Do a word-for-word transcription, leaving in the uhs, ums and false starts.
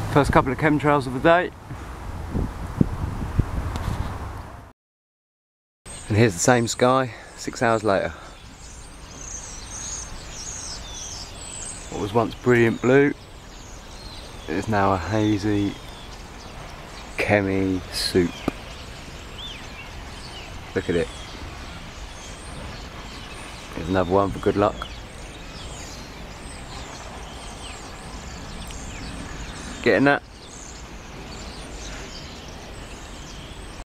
First couple of chemtrails of the day. And here's the same sky, six hours later. What was once brilliant blue is now a hazy, chemi soup. Look at it. Here's another one for good luck. Getting that?